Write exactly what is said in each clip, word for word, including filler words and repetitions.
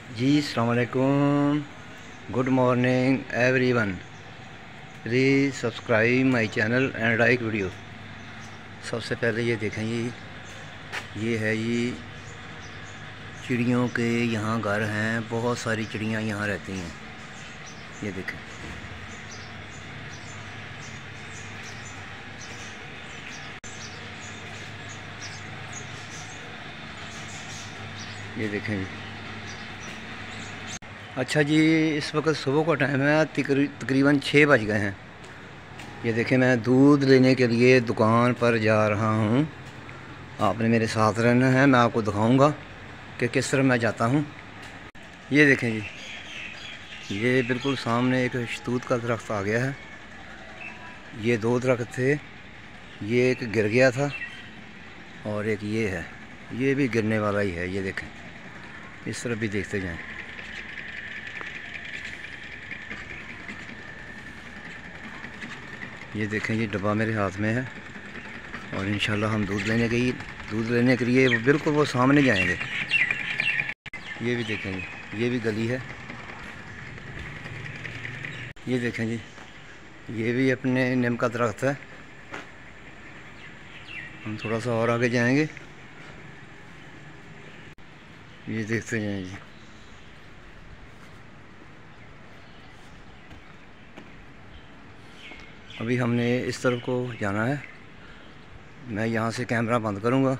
जी अस्सलाम वालेकुम, good morning everyone. Please subscribe my channel and like video. सबसे पहले ये देखें, ये ये है ये चिड़ियों के यहाँ घर हैं। बहुत सारी चिड़ियाँ यहाँ रहती हैं। ये देखें, ये देखें जी। अच्छा जी, इस वक्त सुबह का टाइम है, तकरीबन छः बज गए हैं। ये देखें, मैं दूध लेने के लिए दुकान पर जा रहा हूँ। आपने मेरे साथ रहना है, मैं आपको दिखाऊंगा कि किस तरह मैं जाता हूँ। ये देखें जी, ये बिल्कुल सामने एक शतूत का दरख्त आ गया है। ये दो दरख्त थे, ये एक गिर गया था और एक ये है, ये भी गिरने वाला ही है। ये देखें, इस तरफ भी देखते जाएं। ये देखें जी, डब्बा मेरे हाथ में है और इंशाल्लाह हम दूध लेने के दूध लेने के लिए वो बिल्कुल वो सामने जाएंगे। ये भी देखें जी, ये भी गली है। ये देखें जी, ये भी अपने नीम का दरख्त है। हम थोड़ा सा और आगे जाएंगे, ये देखते जाएं जी। अभी हमने इस तरफ को जाना है। मैं यहाँ से कैमरा बंद करूँगा।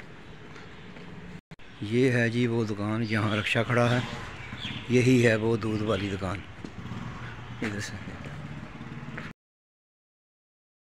ये है जी वो दुकान, जहाँ रिक्शा खड़ा है। यही है वो दूध वाली दुकान। इधर से